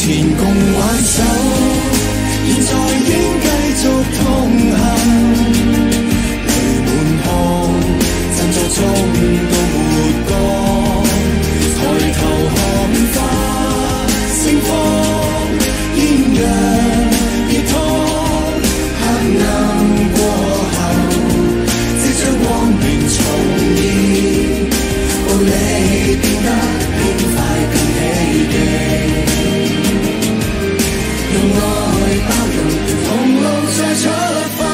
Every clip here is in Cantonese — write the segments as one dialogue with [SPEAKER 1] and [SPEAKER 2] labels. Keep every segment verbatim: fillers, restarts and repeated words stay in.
[SPEAKER 1] 前共挽手，現在應繼續同行。雷滿腔，振作中都沒光，抬頭看花盛放，豔陽熱燙，黑暗過後，即將光明重現，步履變得輕快更喜記。用愛包容，同路再出發。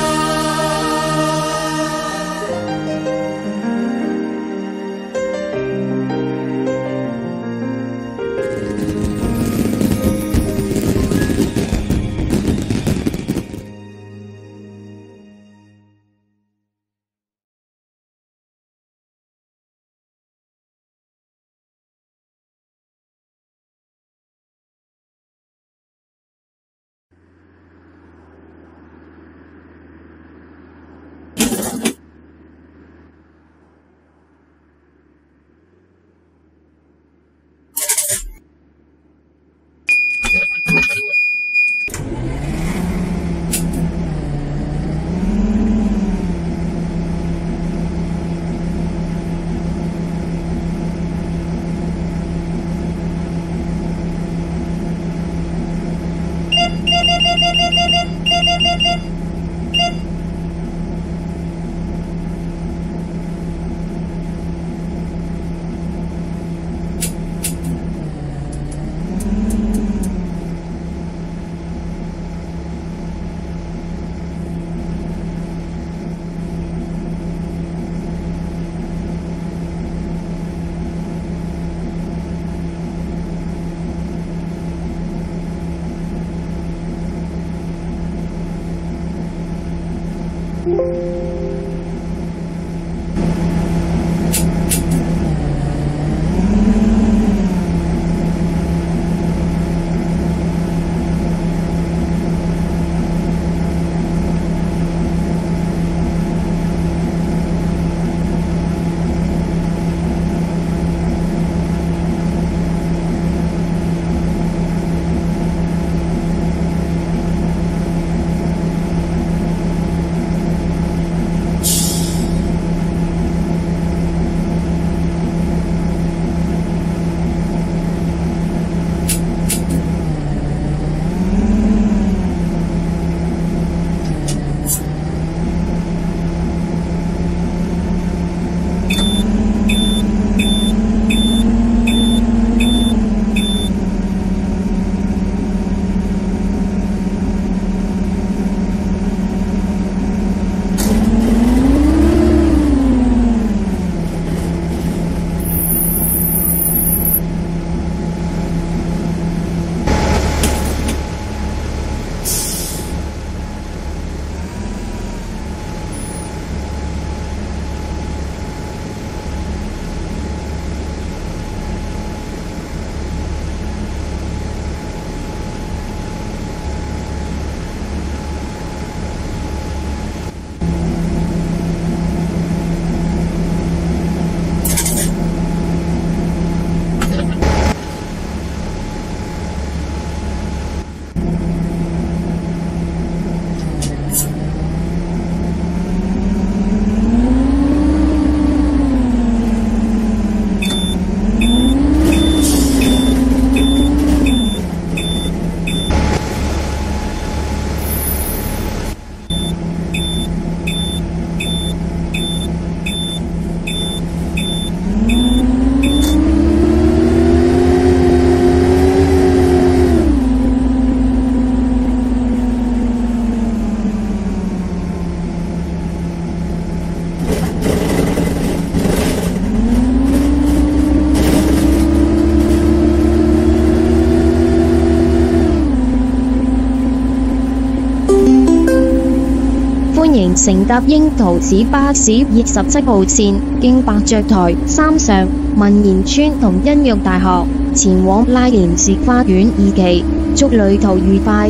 [SPEAKER 2] 乘搭櫻桃市巴士二十七號線，經百雀台、三上、文賢村同欣育大學，前往拉蓮士花園二期。祝旅途愉快。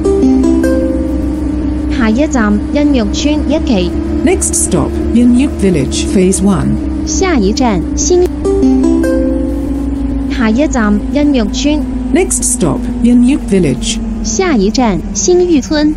[SPEAKER 2] 下一站欣育村一期。
[SPEAKER 3] Next stop, Yanyuk Village Phase One.
[SPEAKER 2] 下一站新。下一站欣育村。
[SPEAKER 3] Next stop, Yanyuk Village.
[SPEAKER 2] 下一站新玉村。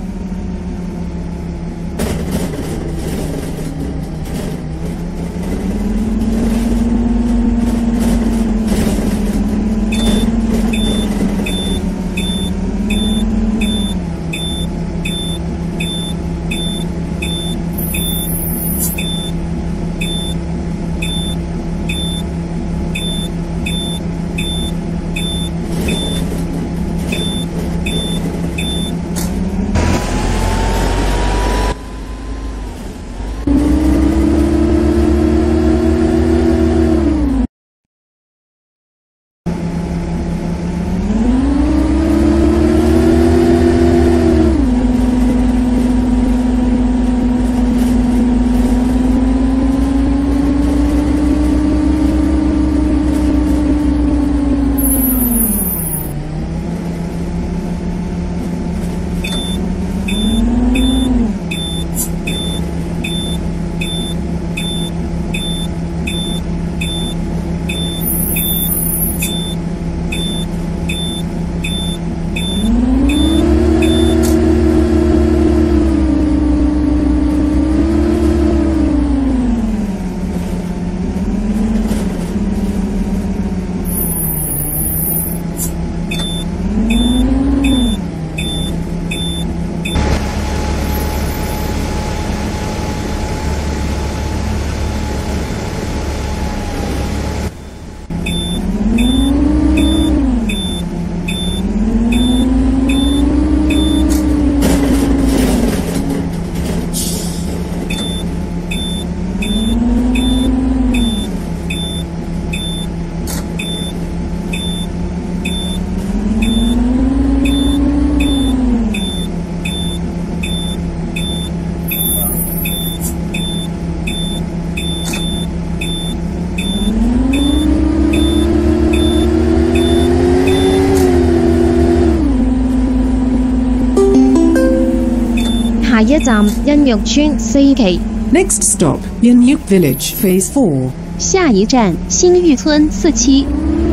[SPEAKER 2] 下一站欣玉村四期。
[SPEAKER 3] Next stop, Yanyuk Village, Phase four.
[SPEAKER 2] 下一站新玉村四期。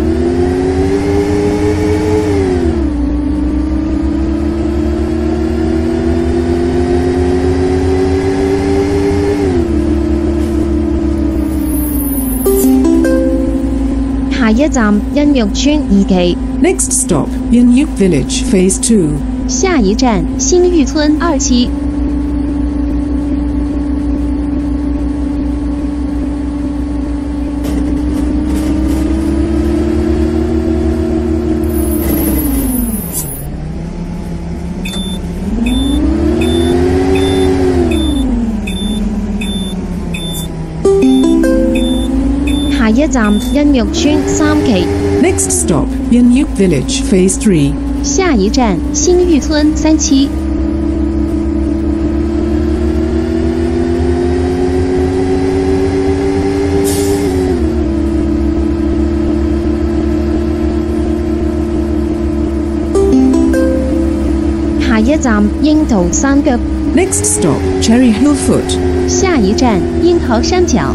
[SPEAKER 2] 下一站欣玉村二期。
[SPEAKER 3] Next stop, Yanyuk Village, Phase two.
[SPEAKER 2] 下一站新玉村二期。下一站欣玉村三期。
[SPEAKER 3] Next stop, Yanyuk Village, Phase three.
[SPEAKER 2] 下一站新玉村三期。下一站樱桃山腳。
[SPEAKER 3] Next stop, Cherry Hill Foot.
[SPEAKER 2] 下一站樱桃山腳。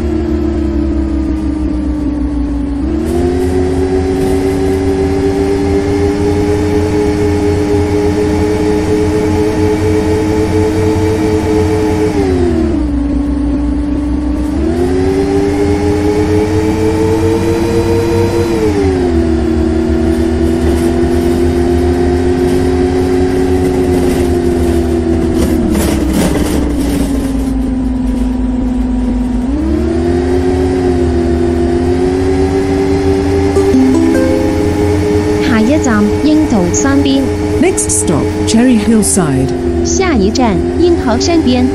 [SPEAKER 2] 站樱桃山邊。
[SPEAKER 3] Next stop, Cherry Hillside.
[SPEAKER 2] 下一站樱桃山邊。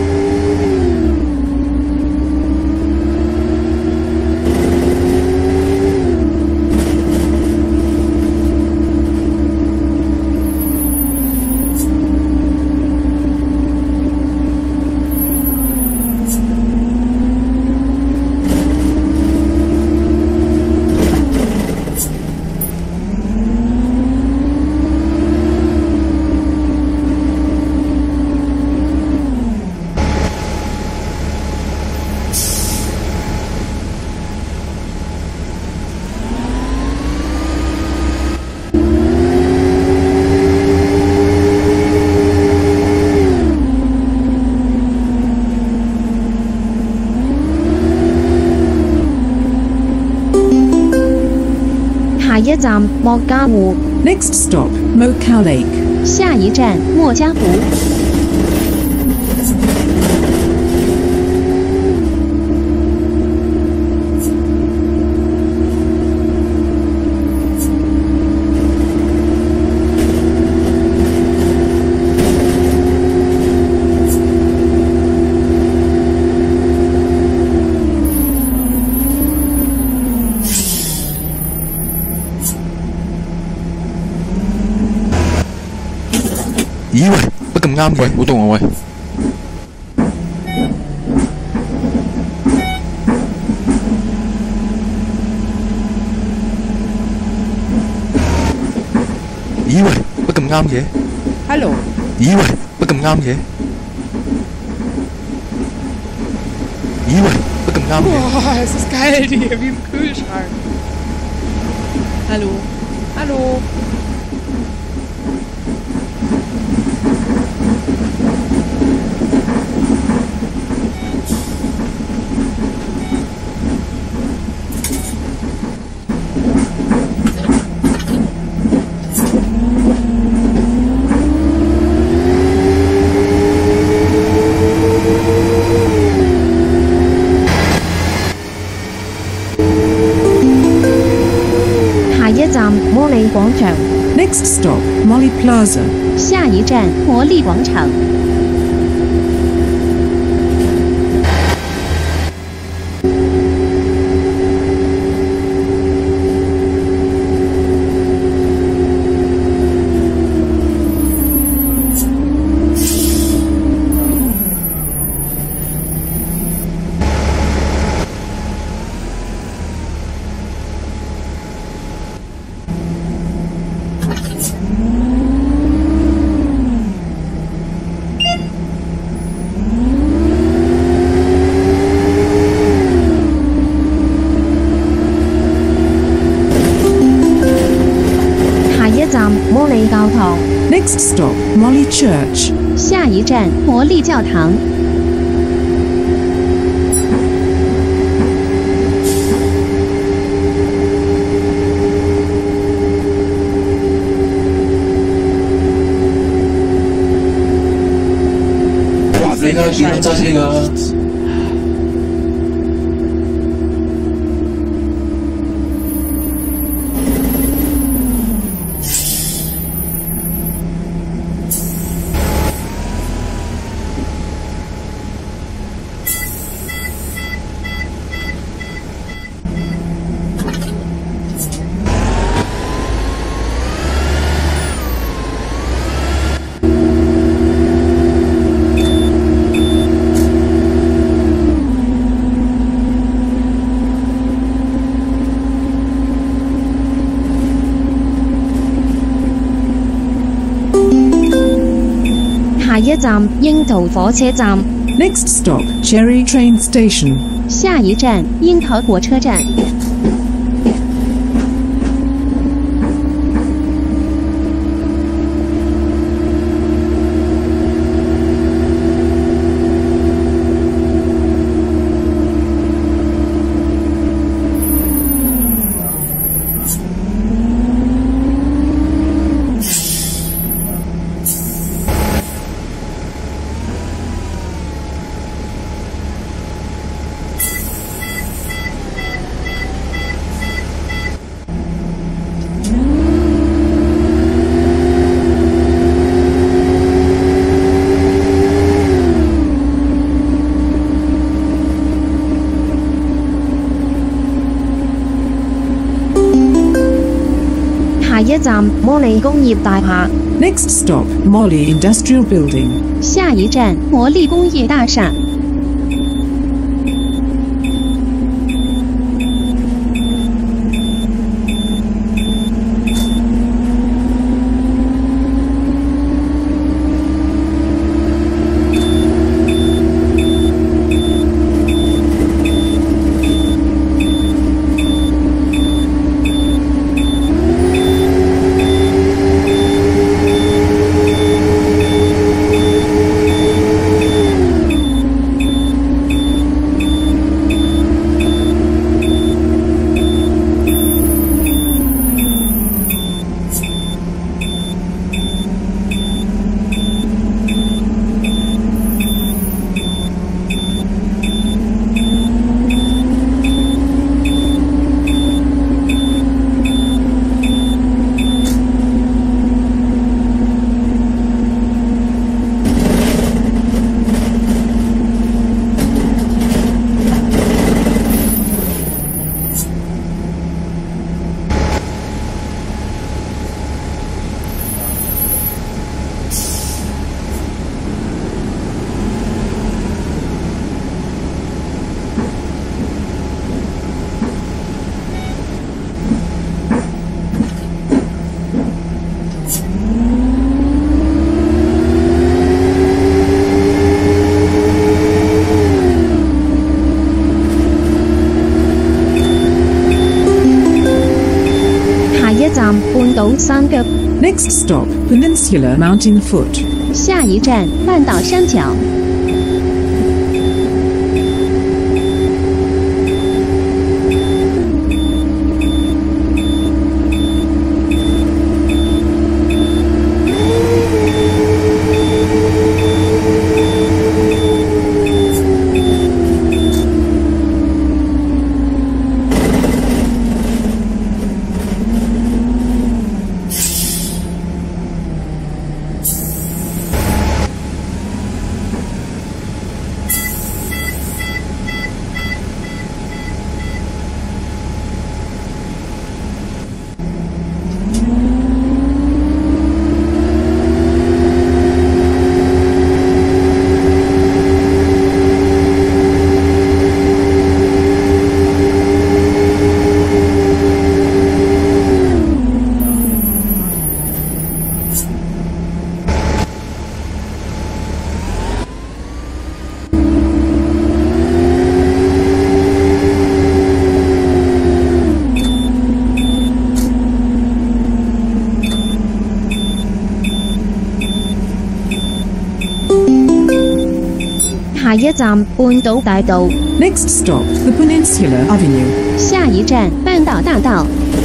[SPEAKER 2] 一站莫嘉湖，
[SPEAKER 3] Next stop, Mocha Lake.
[SPEAKER 2] 下一站莫嘉湖。
[SPEAKER 4] 咦喂，乜咁啱嘅？好凍啊喂！咦喂，乜咁啱嘅？
[SPEAKER 5] Hallo.
[SPEAKER 4] 咦喂，乜咁啱嘅？咦喂，乜咁啱嘅？
[SPEAKER 5] Boah, es ist kalt hier, wie im Kühlschrank. Hallo. Hallo.
[SPEAKER 3] Next stop, Molly Plaza.
[SPEAKER 2] 下一站魔力广场。魔力教堂。
[SPEAKER 3] Next stop, Molly Church.
[SPEAKER 2] 下一站魔力教堂。
[SPEAKER 1] 哇！你個見到揸車㗎。
[SPEAKER 2] 下一站樱桃火车站。
[SPEAKER 3] Next stop, Cherry Train Station.
[SPEAKER 2] 下一站樱桃火车站。下一站魔力工业大厦。
[SPEAKER 3] Next stop, Molly Industrial Building.
[SPEAKER 2] 下一站魔力工业大厦。 个。
[SPEAKER 3] Next stop, Peninsula Mountain Foot.
[SPEAKER 2] 下一站，半岛山脚。 下一站，半岛大道。
[SPEAKER 3] Next stop, the Peninsula Avenue.
[SPEAKER 2] 下一站，半岛大道。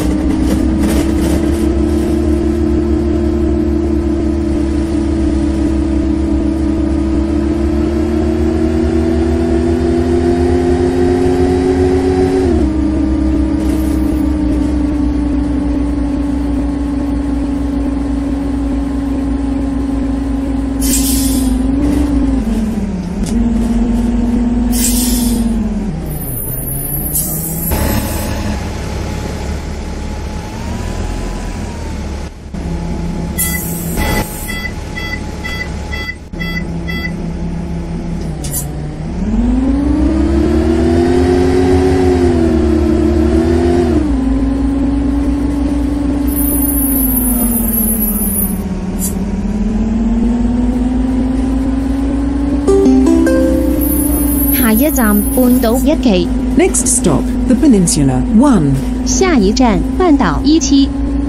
[SPEAKER 2] 下一站，半岛一期。
[SPEAKER 3] Next stop, the Peninsula One.
[SPEAKER 2] 下一站，半岛一期。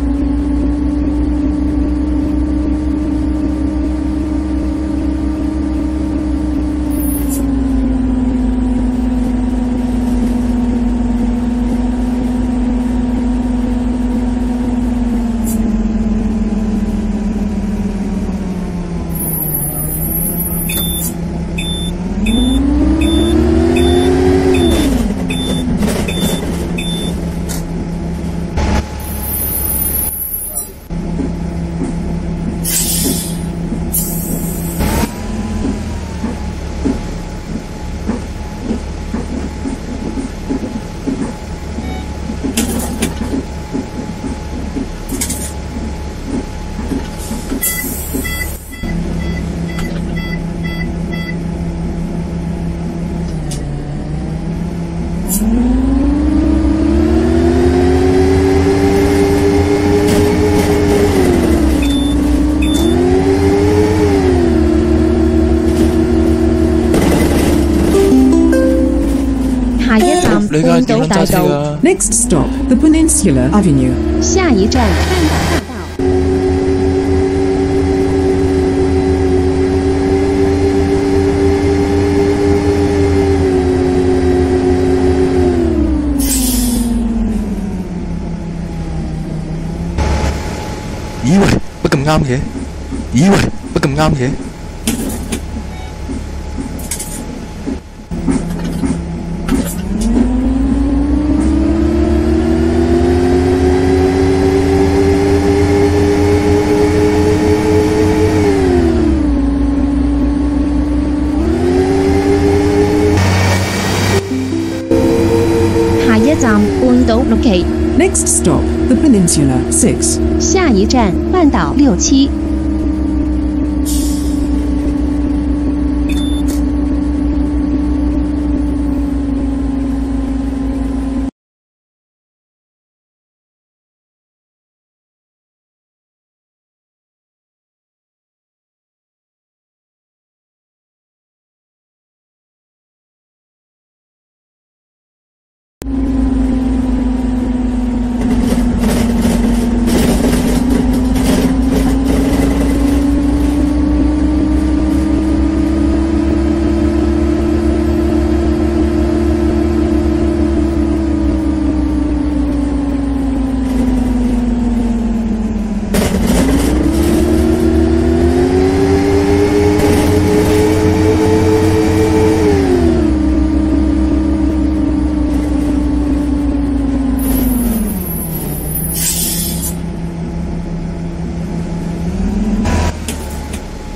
[SPEAKER 2] 下一站，半岛大道。
[SPEAKER 3] Next stop, the Peninsula Avenue.
[SPEAKER 2] 下一站，半岛大道。
[SPEAKER 4] 咦喂，乜咁啱嘅？咦喂，乜咁啱嘅？
[SPEAKER 2] 下一站，半岛六期。
[SPEAKER 3] Next stop, the Peninsula Six.
[SPEAKER 2] 下一站，半岛六期。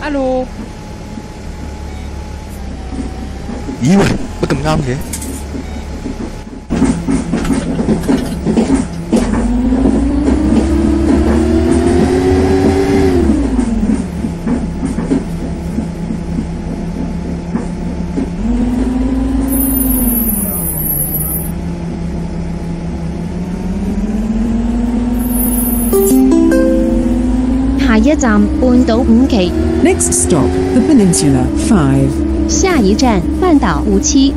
[SPEAKER 5] Hallo.
[SPEAKER 4] 咦喂，乜咁啱嘅？
[SPEAKER 2] 下一站半島五期，
[SPEAKER 3] Next stop, the Peninsula five.
[SPEAKER 2] 下一站半島五期。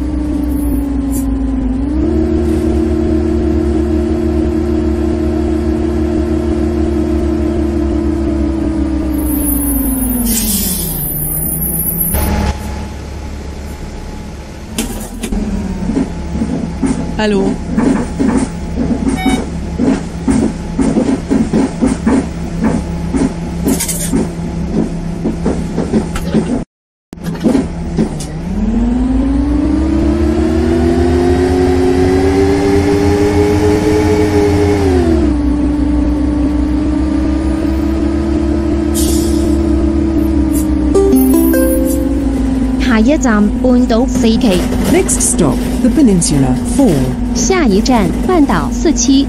[SPEAKER 5] Hallo.
[SPEAKER 2] 下一站半島四期，
[SPEAKER 3] Next stop, the Peninsula four.
[SPEAKER 2] 下一站半島四期。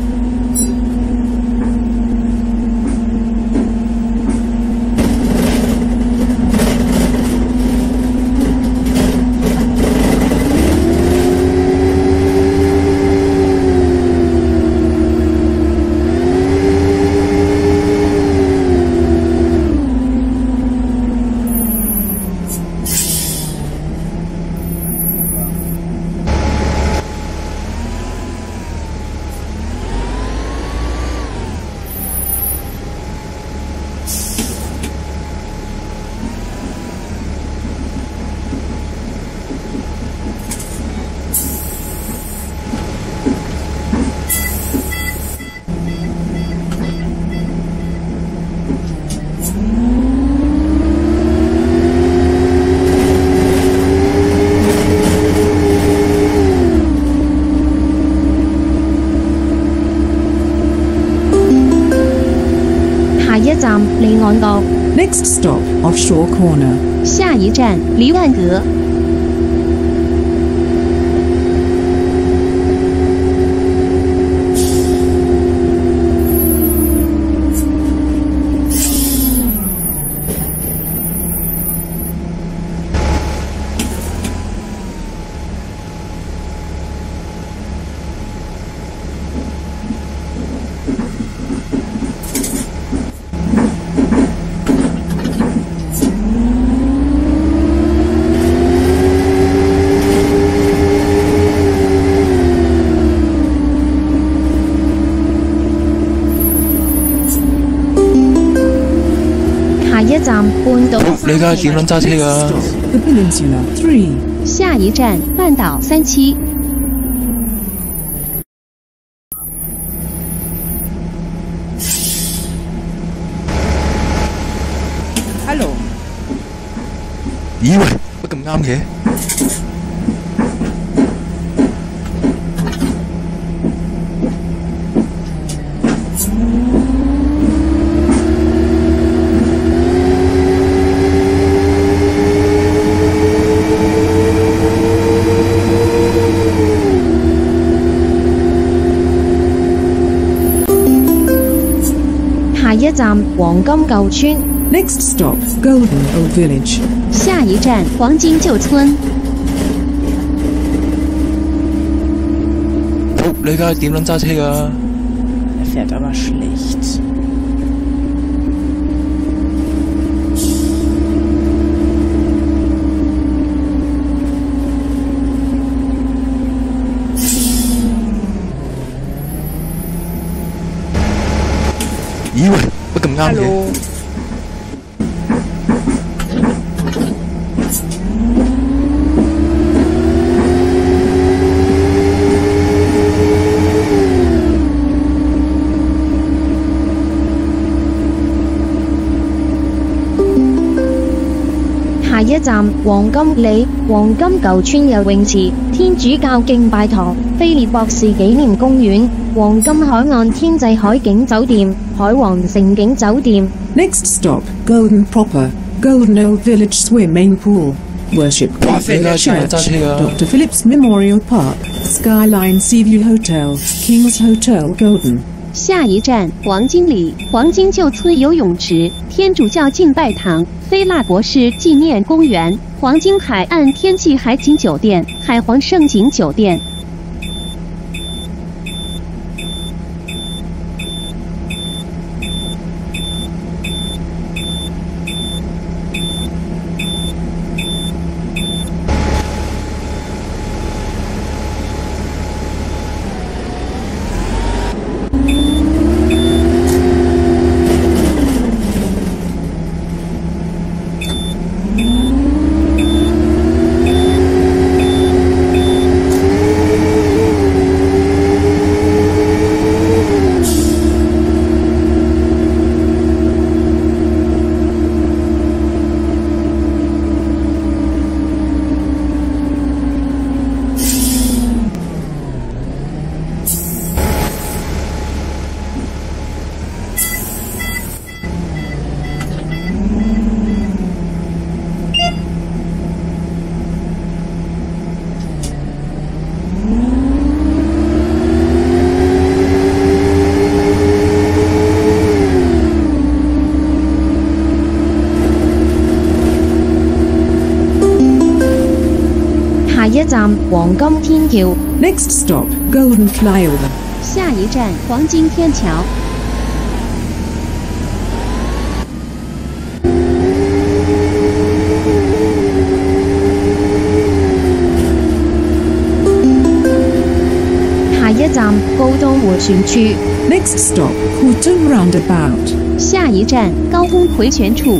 [SPEAKER 2] 下一站離岸閣，
[SPEAKER 3] Next stop, Offshore Corner.
[SPEAKER 2] 下一站離岸閣。下一站半島
[SPEAKER 4] 你而家點撚揸車㗎？
[SPEAKER 3] The Peninsula three.
[SPEAKER 2] 下一站半島三期。
[SPEAKER 5] Hallo.
[SPEAKER 4] 咦喂，乜咁啱嘅？
[SPEAKER 2] 下一站黃金舊村，
[SPEAKER 3] Next stop, Golden Old Village.
[SPEAKER 2] 下一站黃金舊村。
[SPEAKER 4] 好，你而家點撚揸車㗎？
[SPEAKER 5] Er fährt aber schlecht.
[SPEAKER 4] 咦喂，乜咁啱嘅？
[SPEAKER 5] Hallo.
[SPEAKER 2] 下一站黃金里黃金舊村游泳池、天主教敬拜堂、菲列博士紀念公園、黃金海岸天際海景酒店、海皇城景酒店。
[SPEAKER 3] Next stop, Golden Proper. Golden Old Village Swimming Pool. Worship
[SPEAKER 4] Fella
[SPEAKER 3] Church,
[SPEAKER 4] Church,
[SPEAKER 3] Doctor Phillips Memorial Park, Skyline Seaview Hotel, King's Hotel Golden.
[SPEAKER 6] 下一站黄金里黄金旧村游泳池、天主教敬拜堂、菲腊博士纪念公园、黄金海岸天际海景酒店、海皇盛景酒店。
[SPEAKER 2] 下一站黃金天橋，
[SPEAKER 3] Next stop, Golden Flyover.
[SPEAKER 6] 下一站黄金天桥。
[SPEAKER 2] 下一站高東迴旋處，
[SPEAKER 3] Next stop, Houghton Roundabout.
[SPEAKER 6] 下一站高峰回旋处。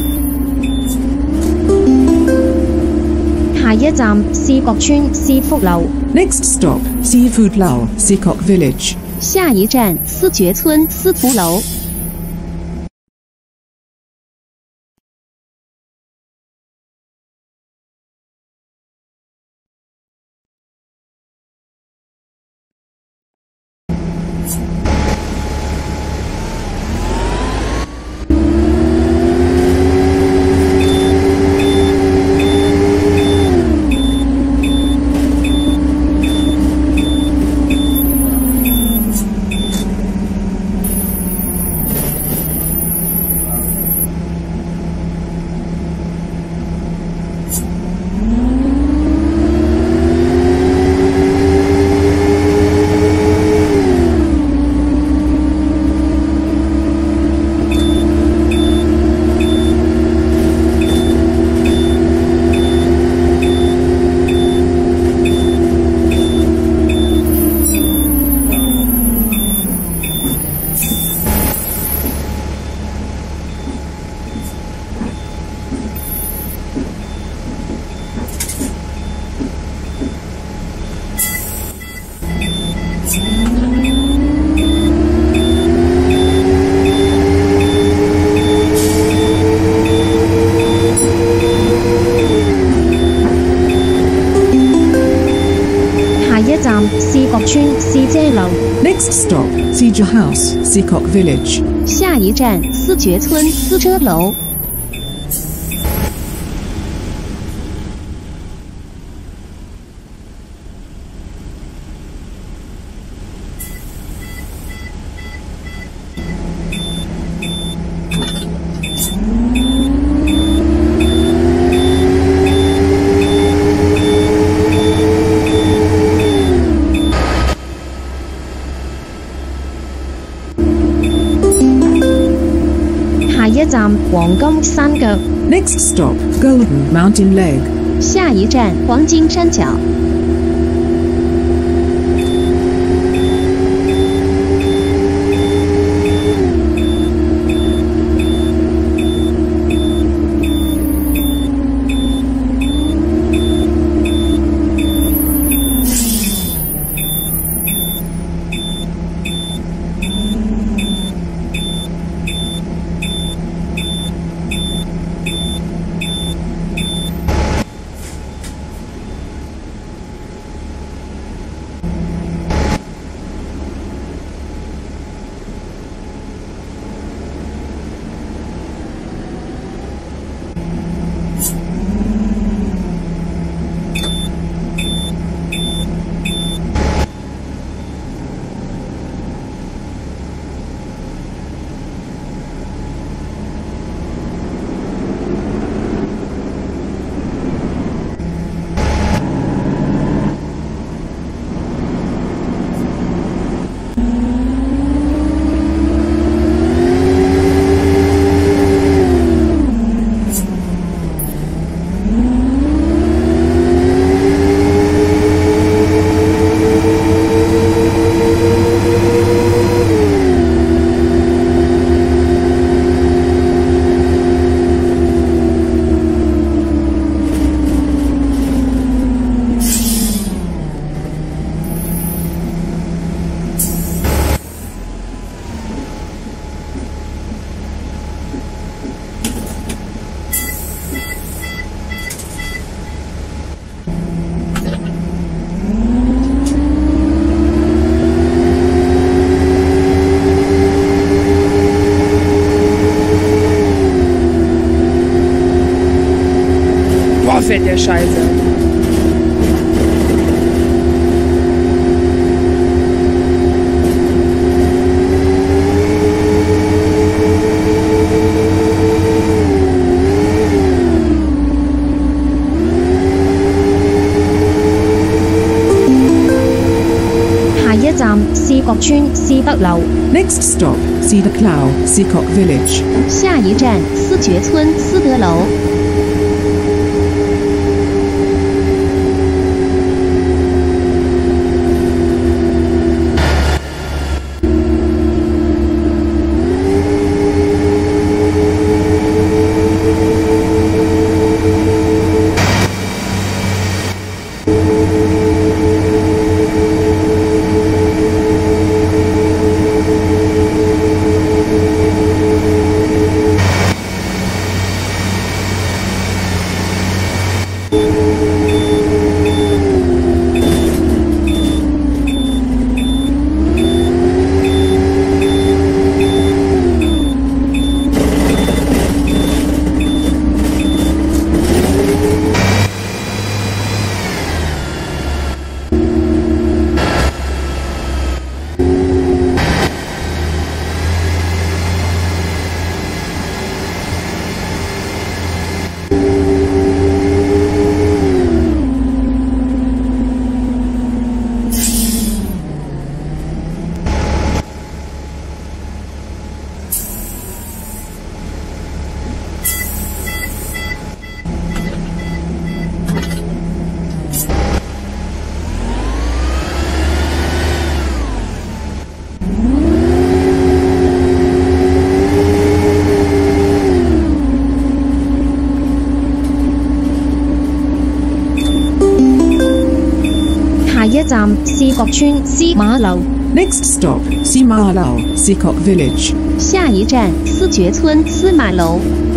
[SPEAKER 2] 下一站思覺村思福樓，
[SPEAKER 3] Next stop, Seafood Lull, Seacock Village.
[SPEAKER 6] 下一站思觉村思福楼。
[SPEAKER 2] 思覺村思遮樓，
[SPEAKER 3] Next stop, Seja House, Seacock Village.
[SPEAKER 6] 下一站思觉村思遮楼。
[SPEAKER 2] 下一站黃金山腳，
[SPEAKER 3] Next stop, Golden Mountain Leg.
[SPEAKER 6] 下一站黄金山脚。
[SPEAKER 5] fährt der Scheiße.
[SPEAKER 3] Next stop, Cedar Clough, Seacock Village.
[SPEAKER 6] 下一站，思觉村思德楼。
[SPEAKER 3] Next stop, Seamarlow, Seacock Village.
[SPEAKER 6] 下一站，思觉村司马楼。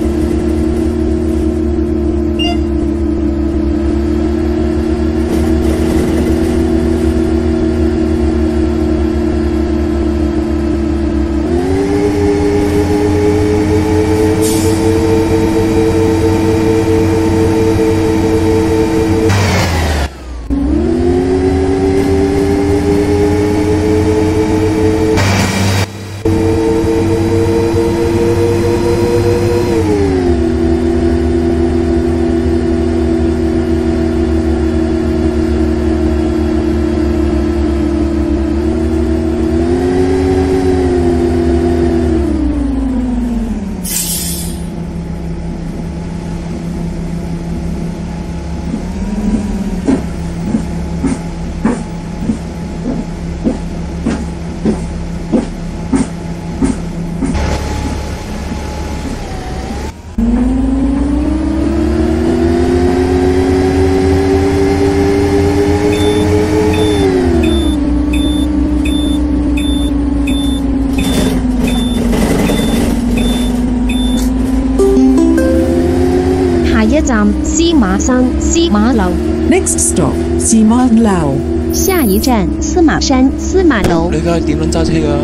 [SPEAKER 3] Next stop, Seamarlow.
[SPEAKER 6] 下一站，司马山司马樓。
[SPEAKER 4] 你而家點撚揸車㗎？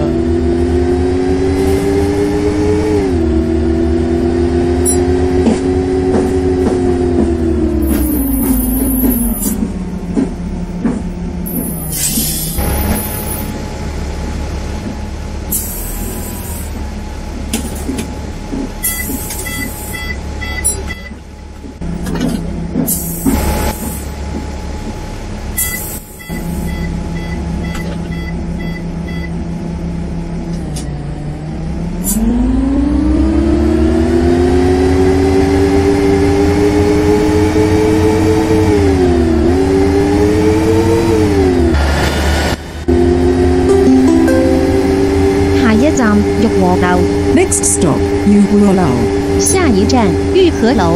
[SPEAKER 6] 一站玉河楼。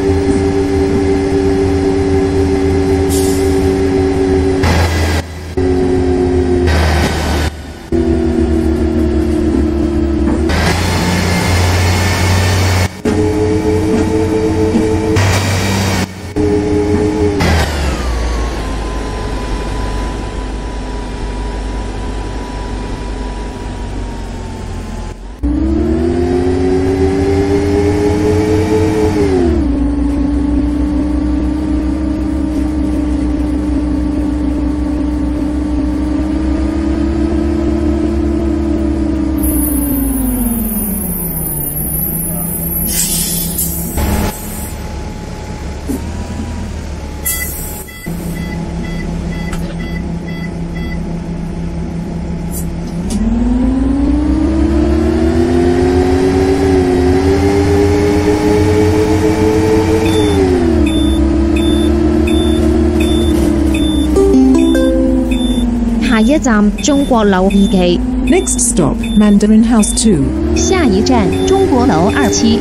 [SPEAKER 2] 下一站中國樓二期。
[SPEAKER 3] Next stop, Mandarin House two.
[SPEAKER 6] 下一站中国楼二期。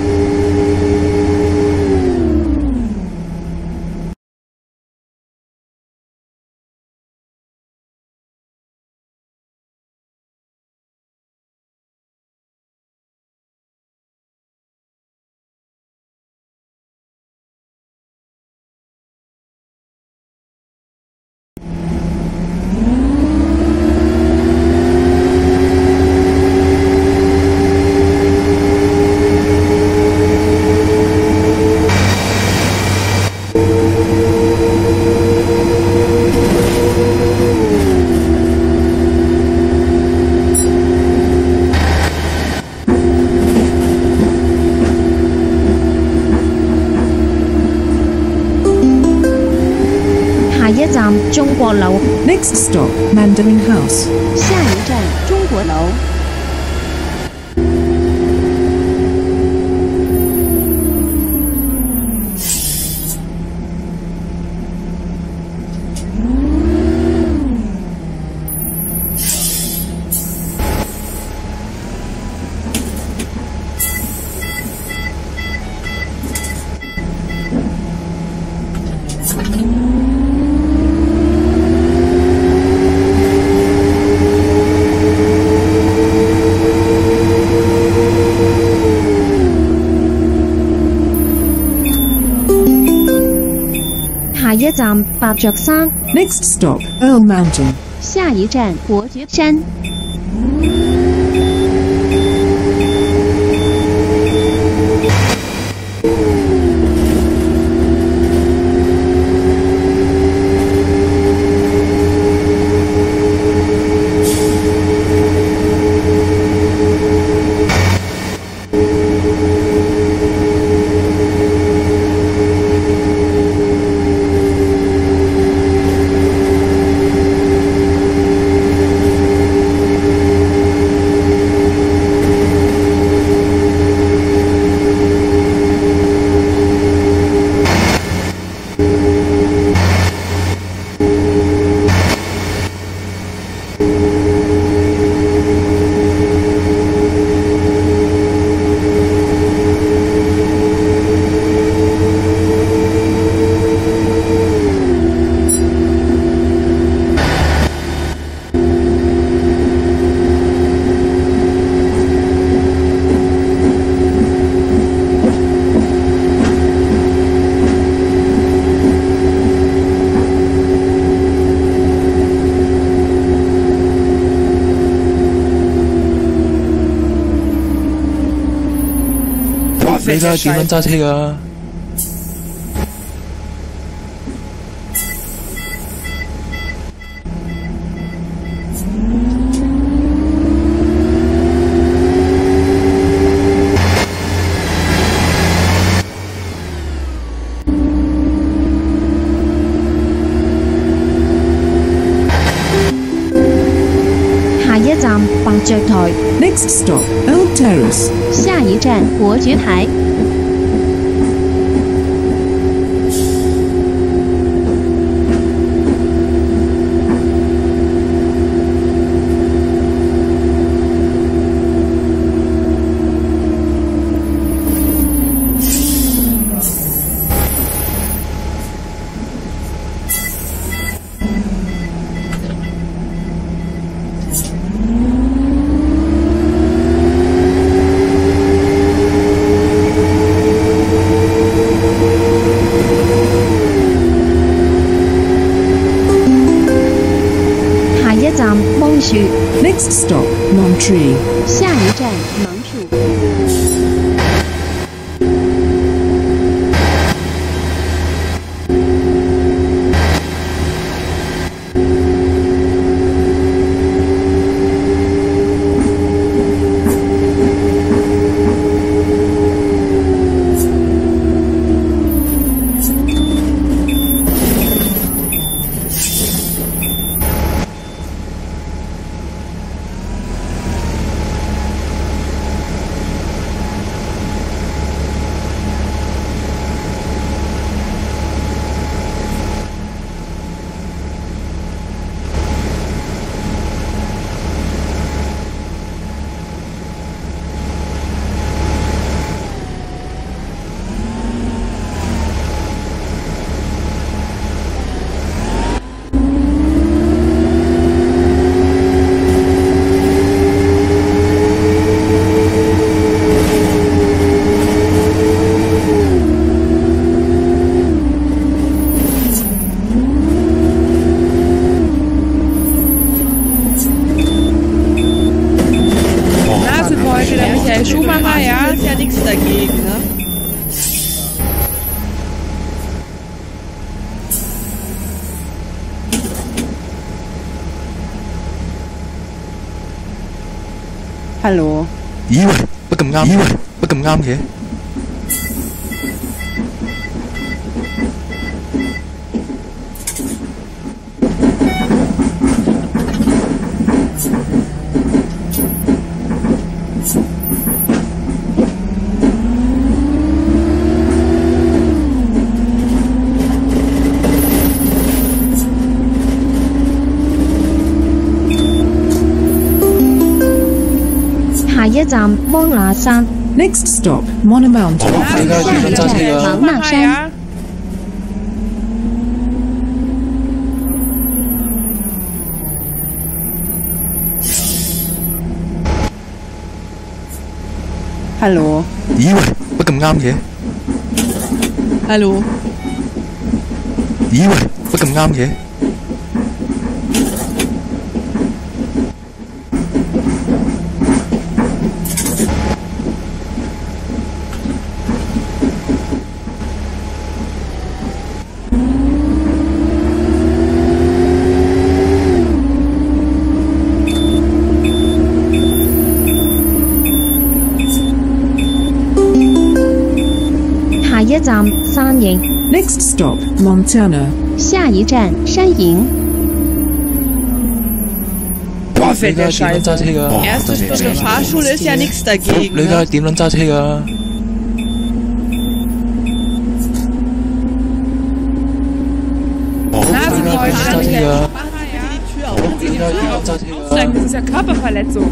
[SPEAKER 2] 下一站中國樓。
[SPEAKER 3] Next stop, Mandarin House.
[SPEAKER 6] 下一站中国楼。
[SPEAKER 2] 下一站伯爵山。
[SPEAKER 3] Next stop, Earl Mountain.
[SPEAKER 6] 下一站伯爵山。
[SPEAKER 4] 你都係點樣揸車㗎？
[SPEAKER 2] 下一站伯爵台。
[SPEAKER 3] Next stop, Old Terrace.
[SPEAKER 6] 下一站伯爵台。
[SPEAKER 3] Montree.
[SPEAKER 6] 下一站芒树。
[SPEAKER 5] Der Michael Schumacher, ja, ist ja nichts dagegen, ne?
[SPEAKER 7] Hallo.
[SPEAKER 4] 咦喂，乜咁啱？咦喂，乜咁啱嘅？
[SPEAKER 2] 下一站芒那山。
[SPEAKER 3] Next stop, Monumental.
[SPEAKER 4] 你家點樣揸車㗎？
[SPEAKER 6] 芒那山。
[SPEAKER 7] Hallo.
[SPEAKER 4] 咦喂，乜咁啱嘅？
[SPEAKER 5] Hallo.
[SPEAKER 4] 咦喂，乜咁啱嘅？
[SPEAKER 2] 下一站山影。
[SPEAKER 3] Next stop, Montana.
[SPEAKER 6] 下一站山营。
[SPEAKER 5] Boah, fällt
[SPEAKER 4] 你家
[SPEAKER 5] der
[SPEAKER 4] 點樣
[SPEAKER 5] Scheiße.
[SPEAKER 4] 揸車㗎？
[SPEAKER 5] Erste Stunde Fahrschule ist ja nichts dagegen.
[SPEAKER 4] 你家
[SPEAKER 5] Ne?
[SPEAKER 4] 點樣揸車㗎？
[SPEAKER 5] Nasenfreunde,
[SPEAKER 4] Ja,
[SPEAKER 5] der Michael
[SPEAKER 4] ja.
[SPEAKER 5] Schumacher, ja, die Tür auf. Machen Sie die
[SPEAKER 4] Ja,
[SPEAKER 5] Tür
[SPEAKER 4] ja,
[SPEAKER 5] auf.
[SPEAKER 4] das hier.
[SPEAKER 5] Aussteigen, das ist ja Körperverletzung.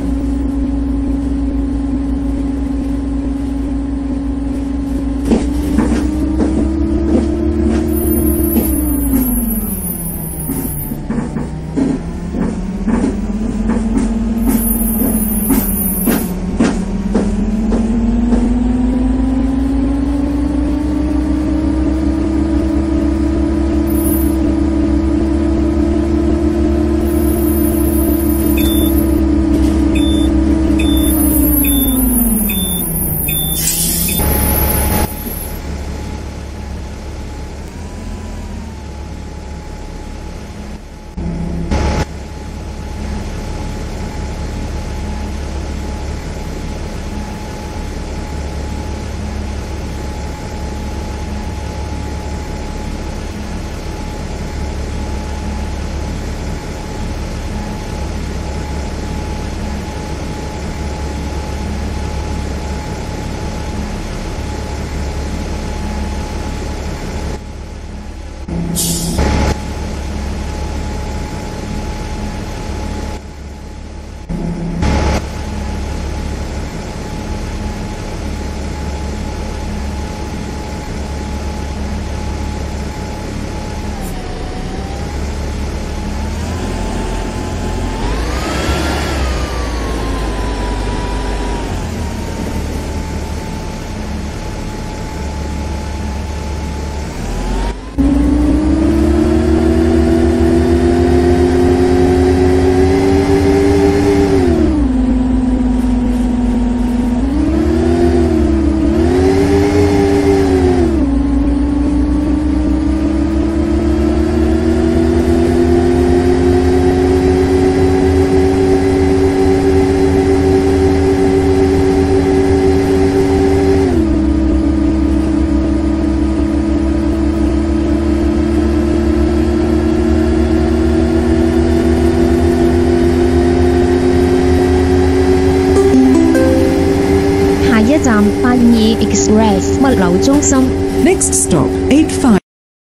[SPEAKER 2] Express 物流中心。
[SPEAKER 3] Next stop, eight five.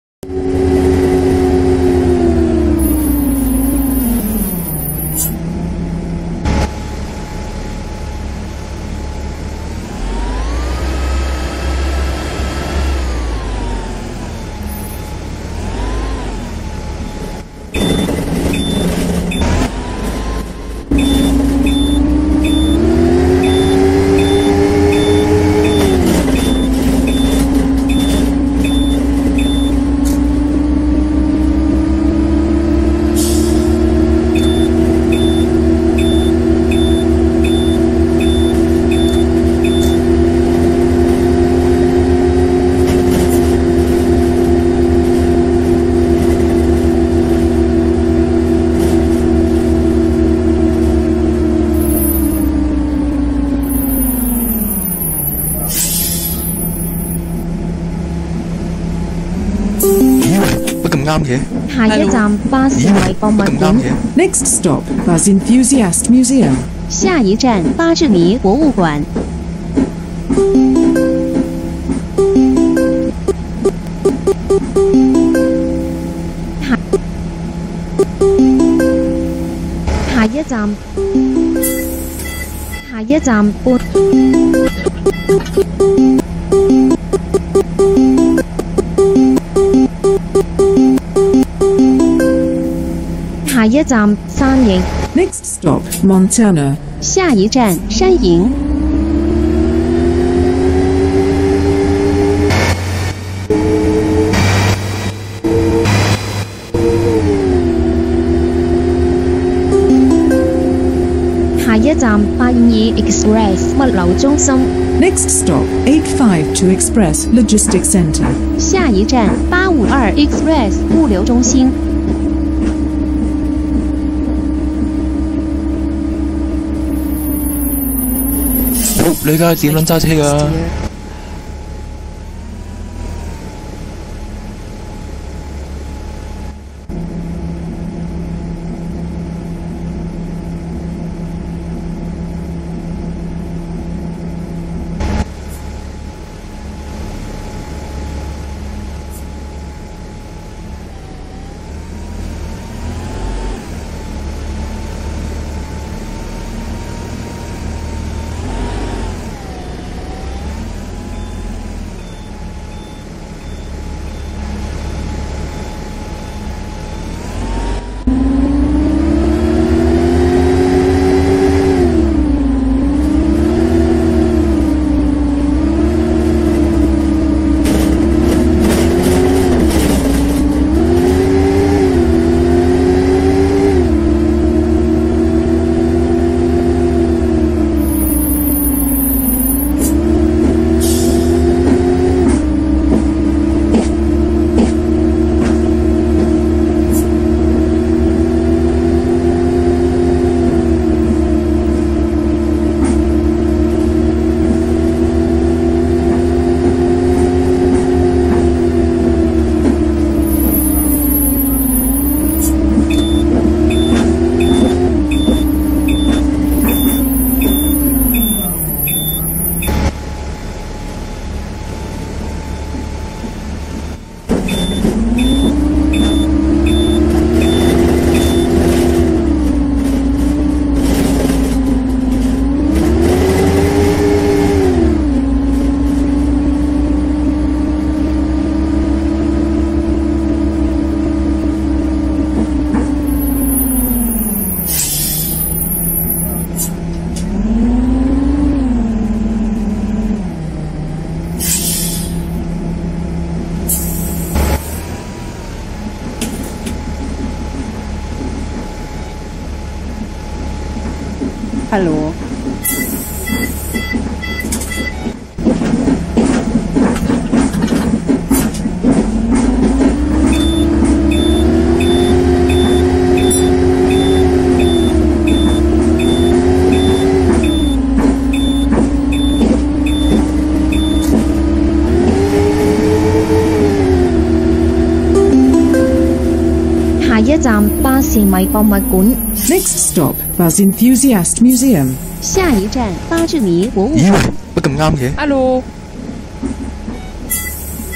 [SPEAKER 2] 下一站巴士迷博物馆。
[SPEAKER 3] Next stop, Buzz Enthusiast Museum.
[SPEAKER 6] 下一站巴士迷博物馆。
[SPEAKER 2] 下一站，下一站半。 下一站山形。
[SPEAKER 3] Next stop, Montana.
[SPEAKER 6] 下一站山营。
[SPEAKER 2] 下一站八二 Express 物流中心。
[SPEAKER 3] Next stop, eight five two Express Logistics Center.
[SPEAKER 6] 下一站八五二 Express 物流中心。
[SPEAKER 4] 你而家點撚揸車㗎？
[SPEAKER 7] Hallo.
[SPEAKER 2] 下一站巴士迷博物馆。
[SPEAKER 3] Next stop, Buzz Enthusiast Museum.
[SPEAKER 6] 下一站巴士迷博物
[SPEAKER 4] 咦喂，
[SPEAKER 6] 馆。
[SPEAKER 4] 乜咁啱嘅？
[SPEAKER 5] Hallo.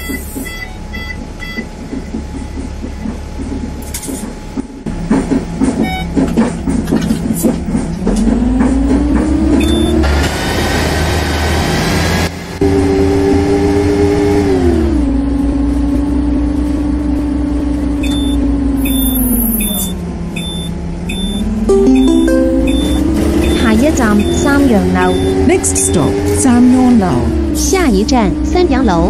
[SPEAKER 2] 站三洋樓，
[SPEAKER 3] Next stop, Samyang-Lao.
[SPEAKER 6] 下一站三洋楼。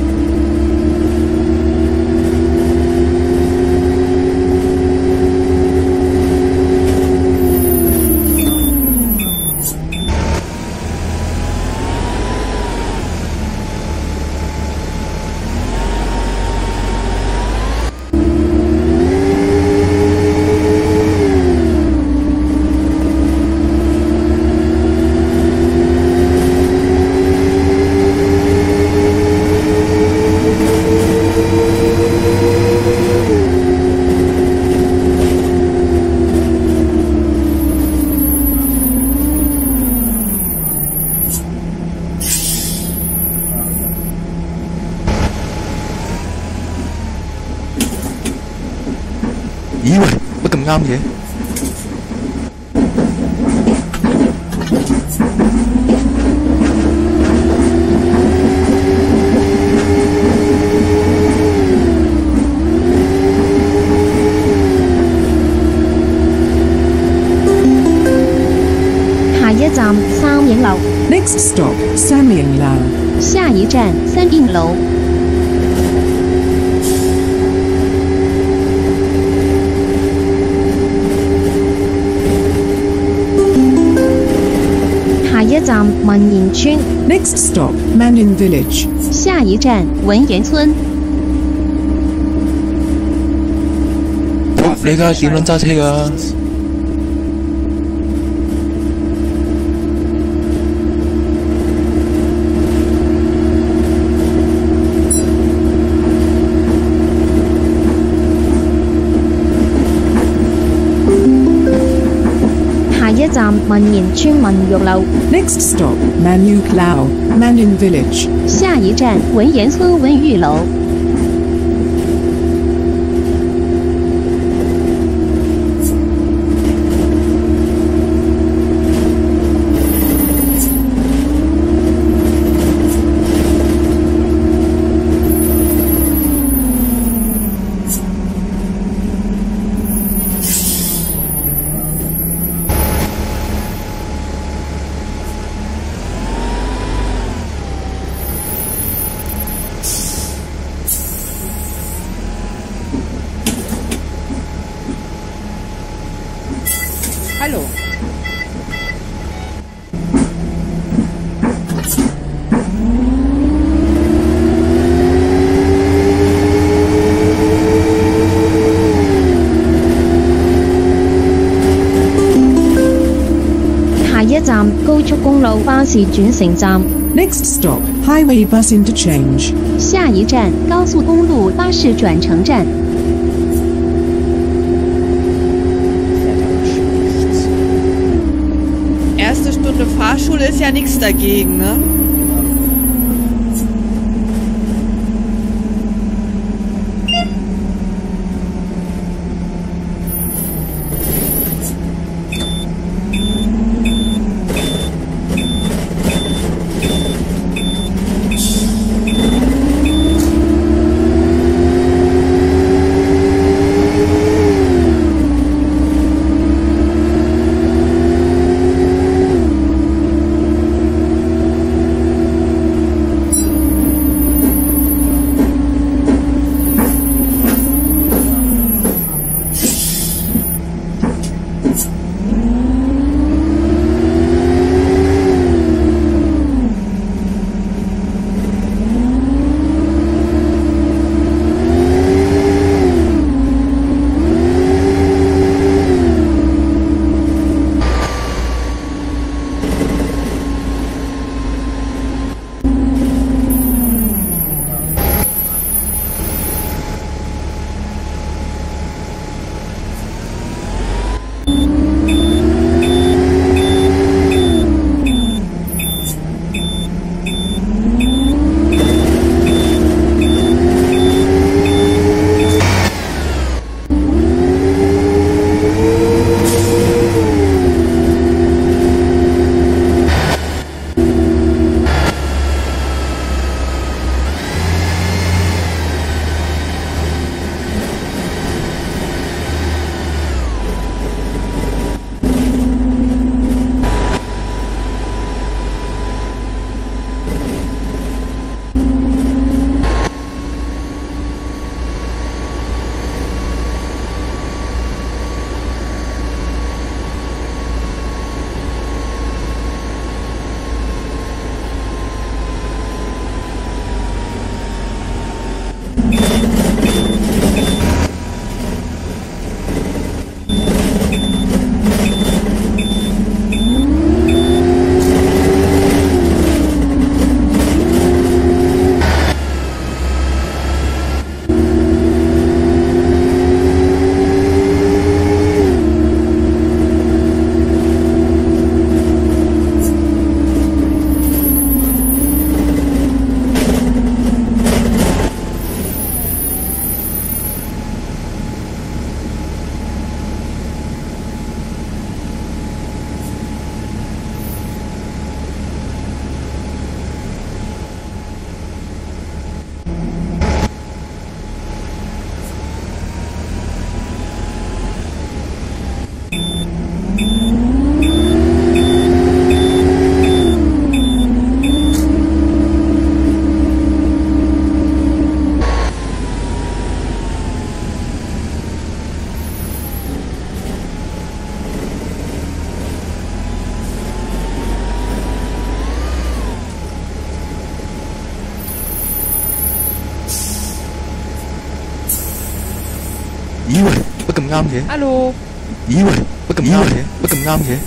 [SPEAKER 4] 咦喂，乜咁啱嘅？
[SPEAKER 2] 下一站三影樓，
[SPEAKER 3] Next stop, Samyang-Lao.
[SPEAKER 6] 下一站三映楼。
[SPEAKER 2] 下一站文賢村，
[SPEAKER 3] Next stop, Manning Village.
[SPEAKER 6] 下一站文言村。
[SPEAKER 4] 你而家點撚揸車㗎？
[SPEAKER 2] 下一站文賢村文玉樓，
[SPEAKER 3] Next stop, Manuk-Lao, Manning Village.
[SPEAKER 6] 下一站文言村文玉楼。
[SPEAKER 5] Hallo.
[SPEAKER 2] 下一站高速公路巴士轉乘站，
[SPEAKER 3] Next stop, Highway Bus Interchange.
[SPEAKER 6] 下一站高速公路巴士转乘站。
[SPEAKER 5] Erste Stunde Fahrschule ist ja nichts dagegen, ne?
[SPEAKER 4] 咦喂，乜咁啱嘅？
[SPEAKER 5] Hallo.
[SPEAKER 4] 咦喂，乜咁啱嘅？乜咁啱嘅？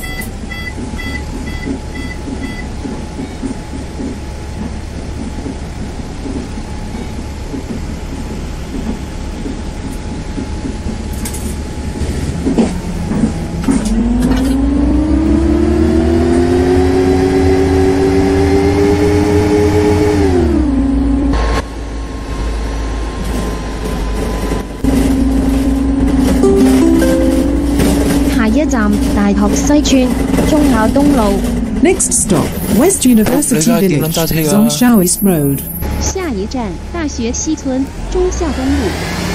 [SPEAKER 2] 下一站大學西村忠孝東路。
[SPEAKER 3] Next stop, West University
[SPEAKER 4] 你點樣
[SPEAKER 3] Village,
[SPEAKER 4] 揸車㗎？
[SPEAKER 3] on Shawis Road.
[SPEAKER 6] 下一站大学西村忠孝东路。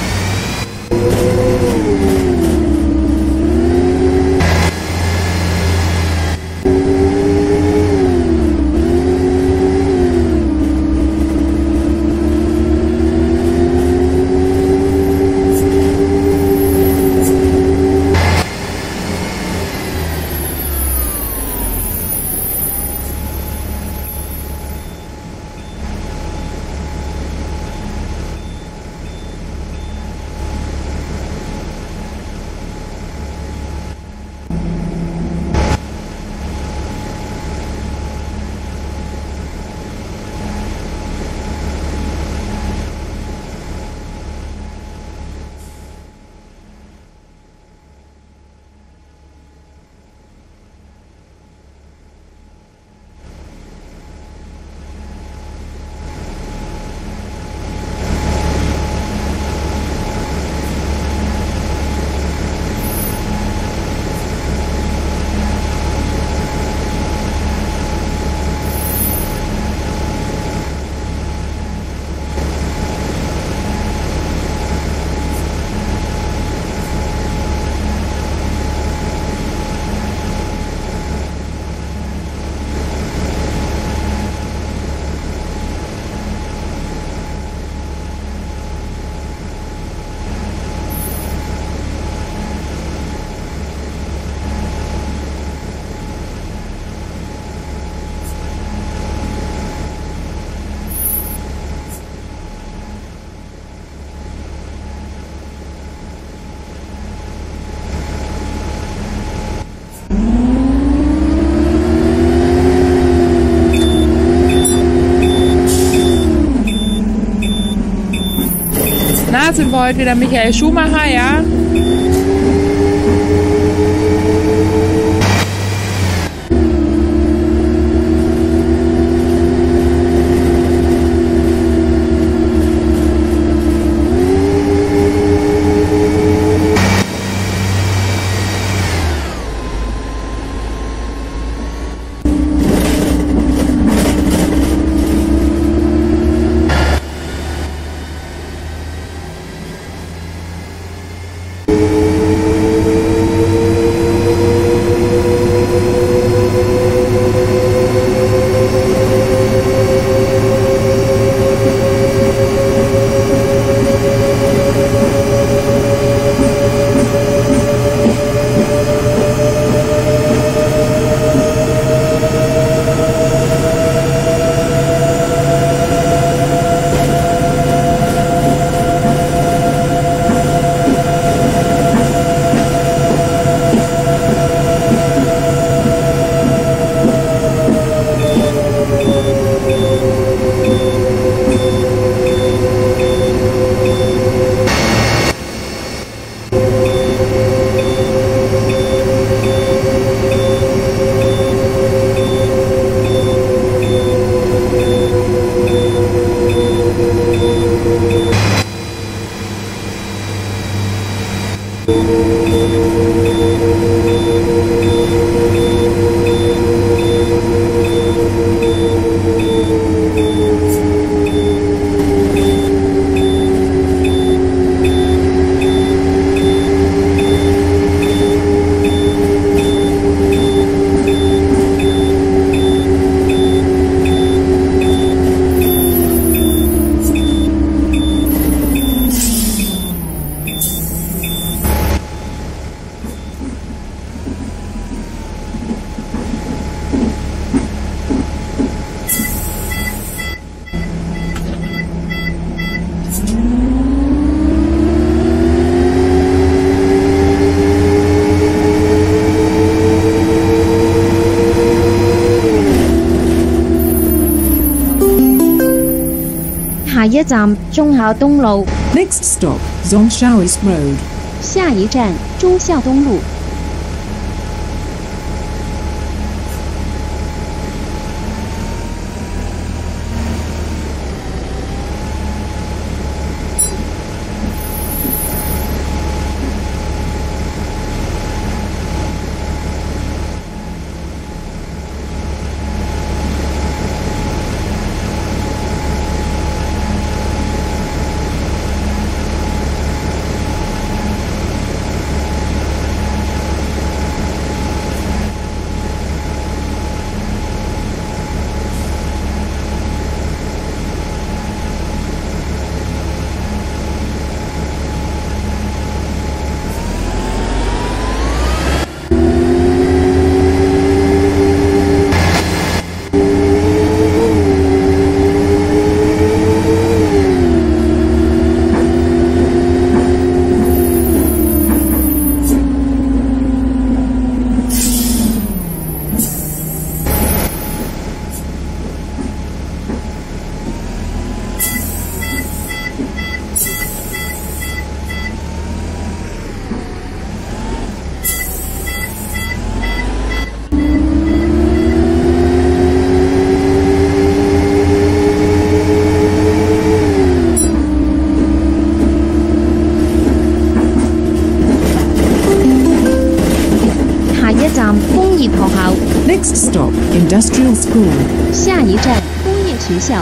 [SPEAKER 5] Na, sind wir heute wieder Michael Schumacher, ja?
[SPEAKER 2] 一站忠孝东路。
[SPEAKER 3] Next stop, Zhongshaois Road.
[SPEAKER 6] 下一站忠孝东路。
[SPEAKER 3] Next stop, Industrial School.
[SPEAKER 6] 下一站工业学校。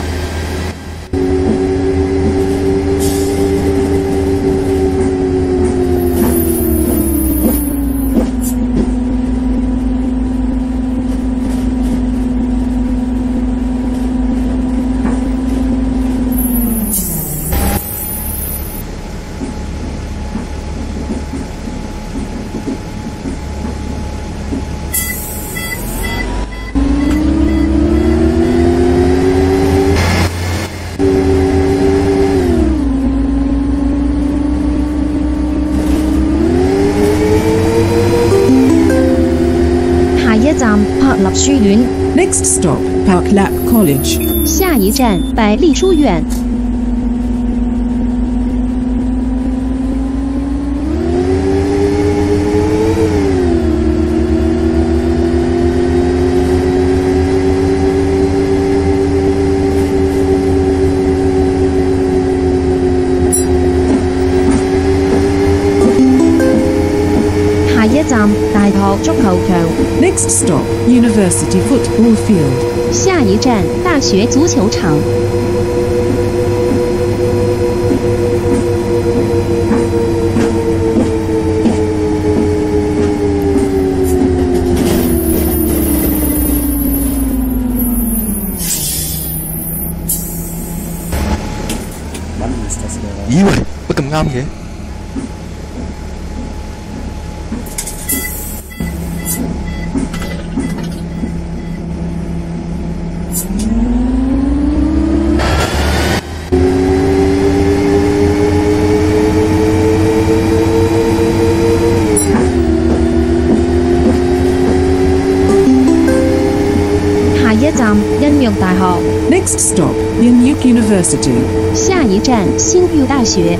[SPEAKER 2] 柏立書院。
[SPEAKER 3] Next stop, Park Lap College.
[SPEAKER 6] 下一站百丽书院。
[SPEAKER 2] 下一站大學足球場。
[SPEAKER 3] Next stop, University Football Field.
[SPEAKER 6] 下一站大学足球场。
[SPEAKER 4] 咦喂，乜咁啱嘅？
[SPEAKER 2] 下一站音樂大學。
[SPEAKER 3] Next stop, Yanyuan University.
[SPEAKER 6] 下一站新育大学。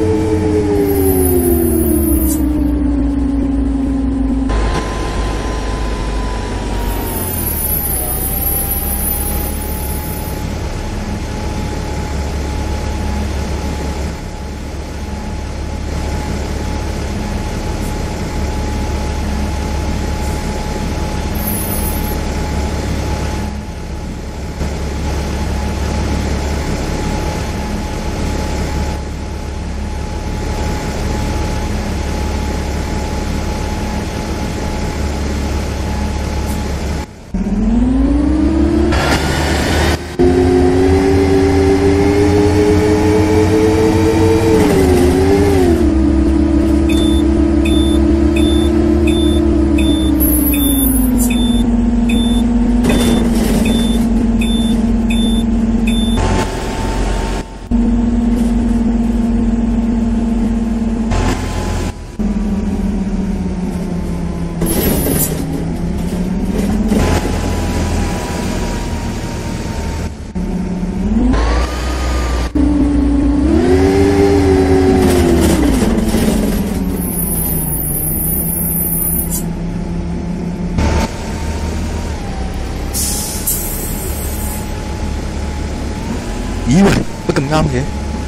[SPEAKER 4] 啱嘅？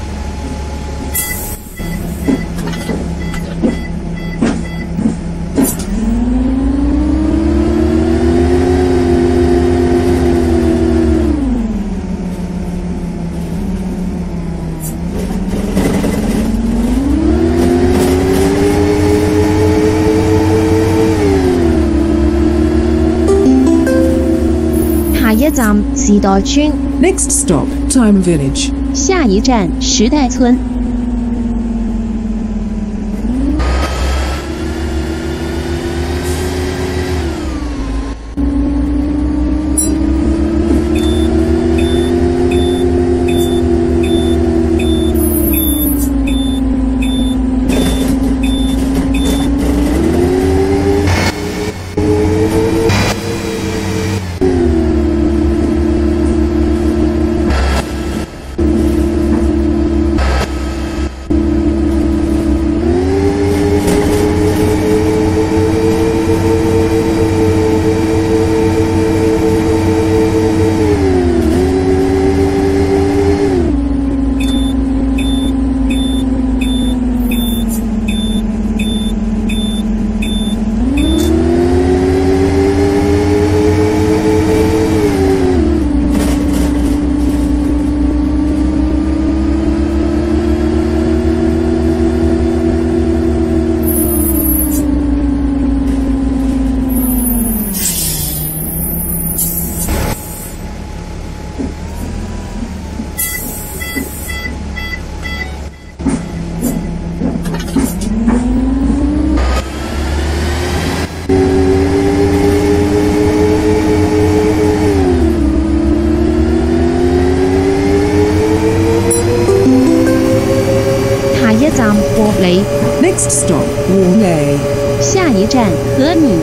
[SPEAKER 2] 下一站時代村，
[SPEAKER 3] Next stop, Time Village.
[SPEAKER 6] 下一站时代村。
[SPEAKER 2] 下一站和里，
[SPEAKER 3] Next stop, Warley.
[SPEAKER 6] 下一站和米。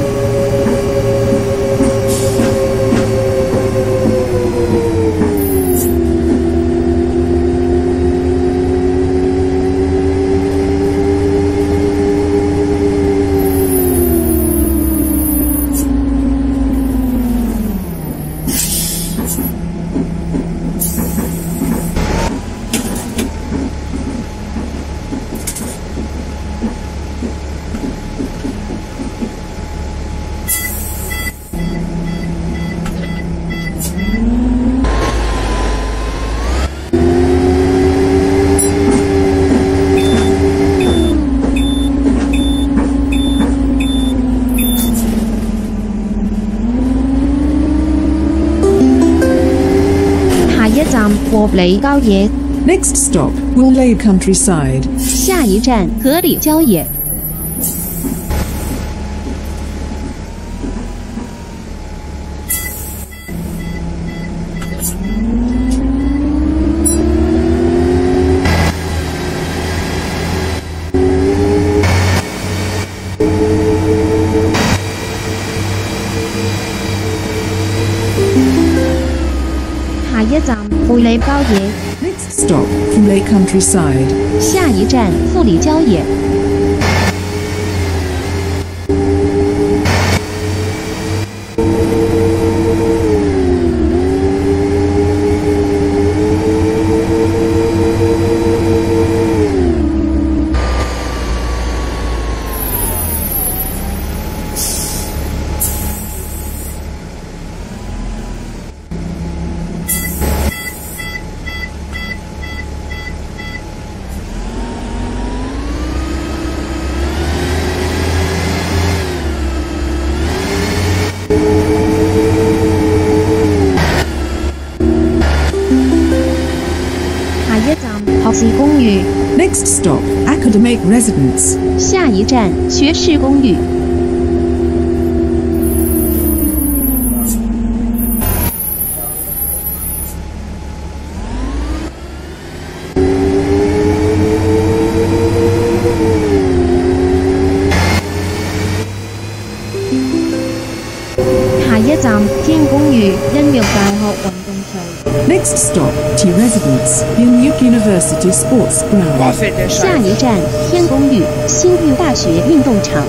[SPEAKER 2] 下一站和里郊野，
[SPEAKER 3] Next stop, Warley Countryside.
[SPEAKER 6] 下一站河里郊野。
[SPEAKER 2] 下一站富里郊野，
[SPEAKER 3] Next stop, Warley Countryside.
[SPEAKER 6] 下一站富里郊野。
[SPEAKER 2] 下一站學士公寓，
[SPEAKER 3] Next stop, Academic Residence.
[SPEAKER 6] 下一站学士公寓。
[SPEAKER 2] 下一站天公寓，音樂大學運動場。
[SPEAKER 3] Next stop, T Residence, Inuk University Sports
[SPEAKER 5] 哇
[SPEAKER 3] Ground.
[SPEAKER 5] 塞，这帅！
[SPEAKER 6] 下一站天公寓新域大学运动场。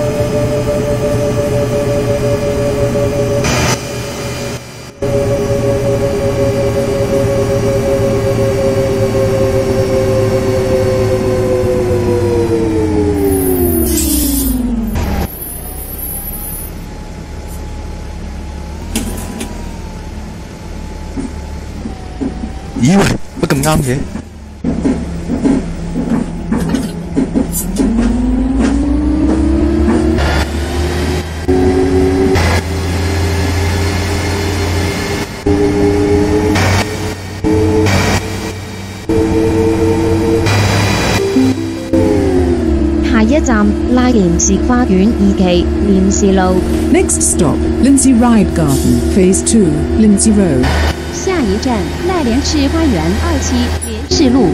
[SPEAKER 4] 啱嘅？
[SPEAKER 2] 下一站拉廉士花園二期廉士路。
[SPEAKER 3] Next stop, Lindsay Ride Garden, Phase two, Lindsay Road.
[SPEAKER 6] 下一站赖莲市花园二期莲士路。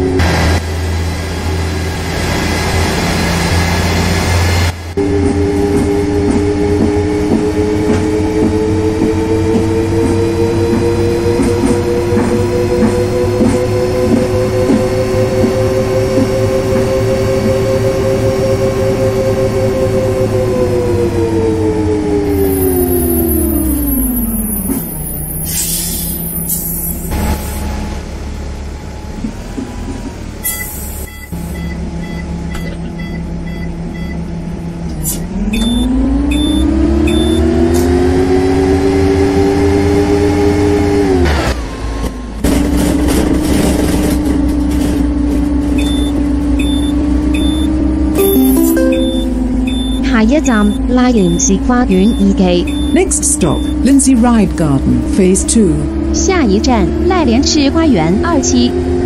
[SPEAKER 2] 下一站拉廉士花園二期。
[SPEAKER 3] Next stop, Lindsay Ride Garden, Phase two.
[SPEAKER 6] 下一站赖莲市花园二期。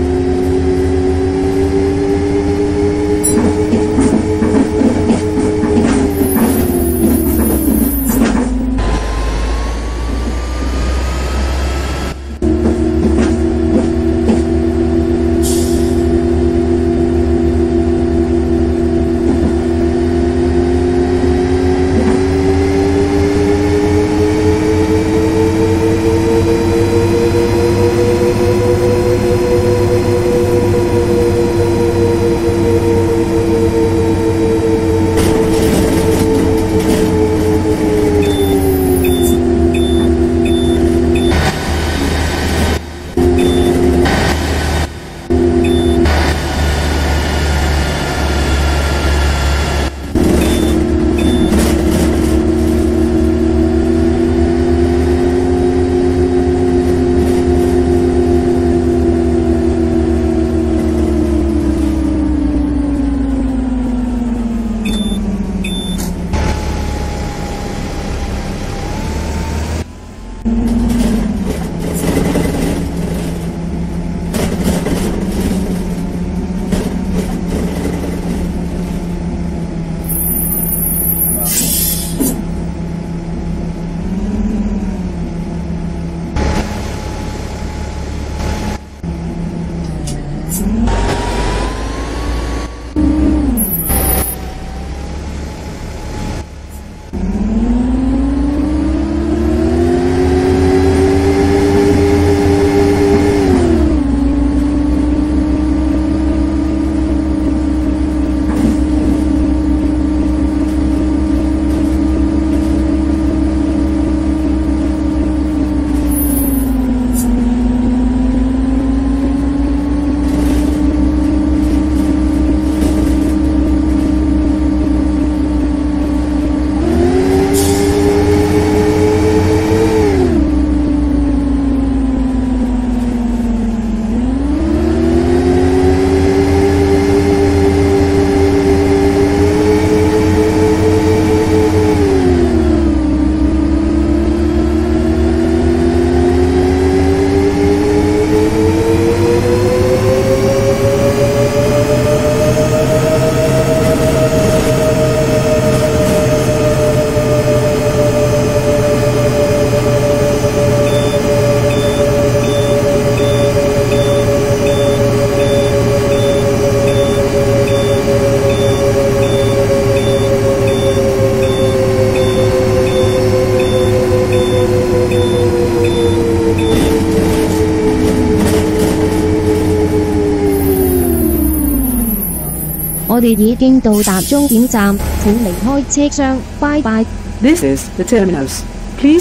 [SPEAKER 2] 我哋已經到達終點站，請離開車廂，拜拜。
[SPEAKER 3] This is the terminus. Please.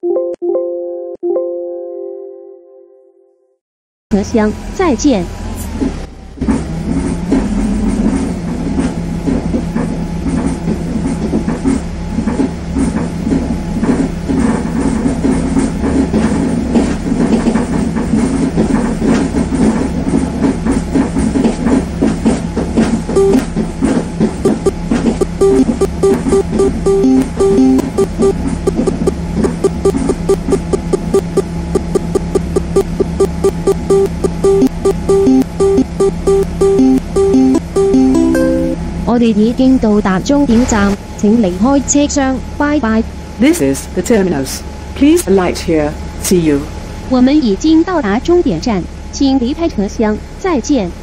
[SPEAKER 6] 车厢再见。
[SPEAKER 2] 我哋已經到達終點站，請離開車廂，拜拜。
[SPEAKER 3] This is the terminus. Please alight here. See you.
[SPEAKER 6] 我们已经到达终点站，请离开车厢，再见。